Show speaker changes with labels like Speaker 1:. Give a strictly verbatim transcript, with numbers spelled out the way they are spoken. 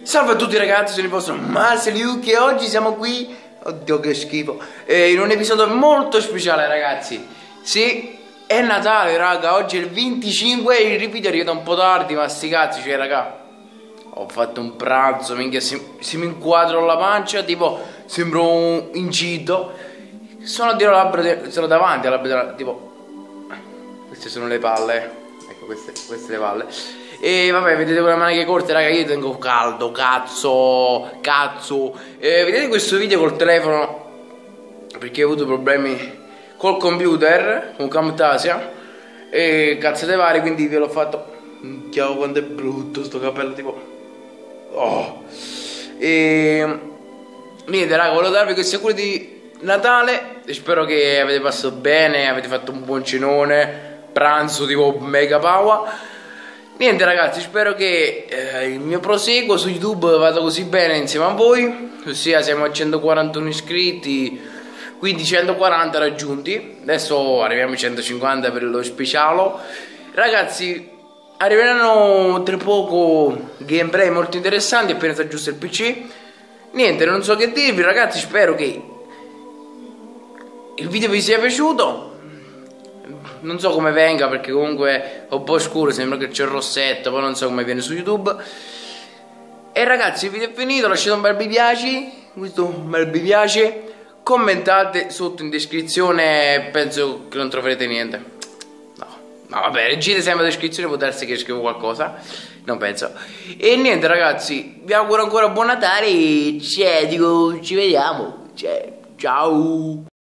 Speaker 1: Salve a tutti ragazzi, sono il vostro Masliuk e oggi siamo qui, oddio che schifo, eh, in un episodio molto speciale ragazzi. Sì, è Natale raga, oggi è il venticinque e il ripito è arrivato un po' tardi, ma sti cazzi, cioè raga, ho fatto un pranzo, minchia, se, se mi inquadro la pancia, tipo, sembro un incito. Sono a dire labbra, sono davanti alla labbra, tipo, queste sono le palle, ecco queste, queste le palle. E vabbè, vedete con le maniche corte, raga, io tengo caldo, cazzo, cazzo. E vedete questo video col telefono, perché ho avuto problemi col computer, con Camtasia e cazzate varie, quindi ve l'ho fatto. Minchia, quanto è brutto sto capello, tipo. Oh. E niente, raga, volevo darvi questi auguri di Natale. E spero che avete passato bene, avete fatto un buon cenone, pranzo tipo mega power. Niente ragazzi, spero che eh, il mio proseguo su YouTube vada così bene insieme a voi. Ossia siamo a centoquarantuno iscritti, quindi centoquaranta raggiunti. Adesso arriviamo a centocinquanta per lo speciale. Ragazzi, arriveranno tra poco gameplay molto interessanti appena si aggiusta il P C. Niente, non so che dirvi ragazzi, spero che il video vi sia piaciuto. Non so come venga perché comunque è un po' scuro, sembra che c'è il rossetto, poi non so come viene su YouTube. E ragazzi, il video è finito, lasciate un bel mi piace, questo un bel mi piace, commentate sotto in descrizione, penso che non troverete niente. No, no vabbè, leggete sempre la descrizione, può darsi che scrivo qualcosa, non penso. E niente ragazzi, vi auguro ancora buon Natale e cioè, dico, ci vediamo, cioè, ciao.